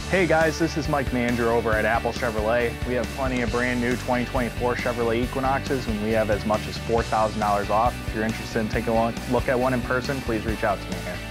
Hey guys, this is Mike Mander over at Apple Chevrolet. We have plenty of brand new 2024 Chevrolet Equinoxes, and we have as much as $4,000 off. If you're interested in taking a look at one in person, please reach out to me here.